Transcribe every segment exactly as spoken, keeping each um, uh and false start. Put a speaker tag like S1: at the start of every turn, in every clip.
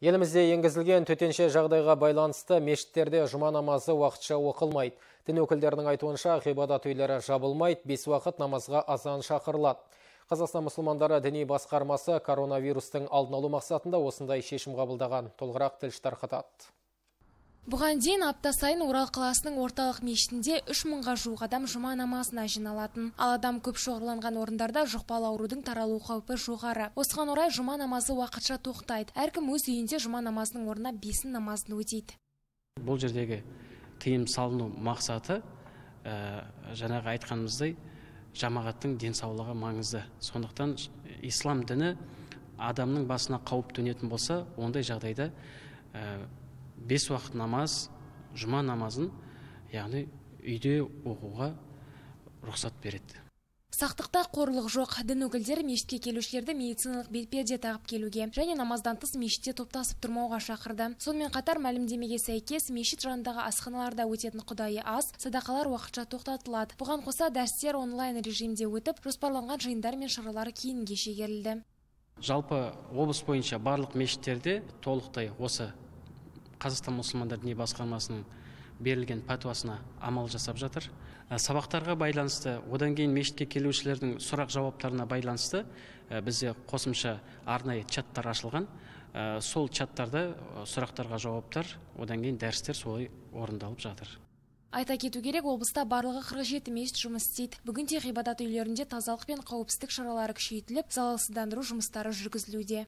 S1: Елімізде енгізілген төтенше жағдайға байланысты мешіттерде жұма намазы уақытша оқылмайды. Дін өкілдерінің айтуынша ғибадат үйлері жабылмайды, бес уақыт намазға азан шақырылады. Қазақстан мұсылмандары діни басқармасы коронавирустың алдын алу мақсатында осындай шешім қабылдаған. Толығырақ тілші тарқатады.
S2: Бұған дейін апта сайын Орал қаласының орталық мешітінде үш мыңға жуық адам жұма намазына жиналатын. Ал адам көп шоғырланған орындарда жұқпалы аурудың таралу қаупі жоғары. Осыған орай жұма намазы уақытша тоқтайды. Әркім өз үйінде жұма намазының орнына бесін намазын өтейді.
S3: Бұл жердегі тыйым салыну мақсаты ә, жаңағы айтқанымыздай жамағаттың денсаулығы маңызды. Сондықтан ислам діні адамның басына қауіп төнетін болса, ондай жағдайда ә, бес уақыт намаз, жұма намазын, яғни үйде оқуға рұқсат береді.
S2: Сақтықта қорлық жоқ. Дін өкілдері мешітке келушілерді медициналық бетперде тағып келуге және намаздан тыс мешітте топтасып тұрмауға шақырды. Сонымен қатар мәлімдемеге сәйкес мешіт жанындағы асханаларда өтетін құдайы ас, садақалар уақытша тоқтатылады. Бұған қоса дәрістер онлайн режимде өтіп, жоспарланған жиындар мен шаралар кейінге шегерілді.
S3: Жалпы облыс бойынша барлық мешіттерде толықтай осы Қазақстан мұсылмандар діни басқармасының берілген пәтуасына амал жасап жатыр. Сабақтарға байланысты, одан кейін мешітке келушілердің сұрақ жауаптарына байланысты бізде қосымша арнайы чаттар ашылған. Сол чаттарда сұрақтарға жауаптар, одан кейін дәрістер солай орындалып жатыр.
S2: Айта кету керек, облыста барлығы қырық жеті мешіт жұмыс істейді. Бүгінде ғибадат үйлерінде тазалық пен қауіпсіздік шаралары күшейтіліп, залалсыздандыру жұмыстары жүргізілуде.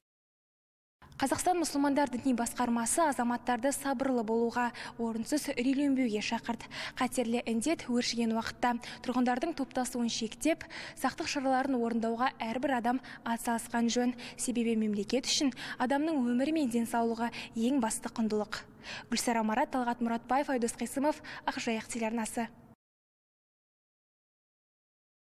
S2: Қазақстан мұсылмандар діни басқармасы азаматтарды сабырлы болуға, орынсыз үрейленбеуге шақырды. Қатерлі індет өршіген уақытта тұрғындардың топтасуын шектеп, сақтық шараларын орындауға әрбір адам атсалысқан жөн. Себебі мемлекет үшін адамның өмірі мен денсаулығы ең басты құндылық. Гүлсара Марат, Талғат Мұратбаев, Айдос Қайсымов, Ақжайық телеарнасы.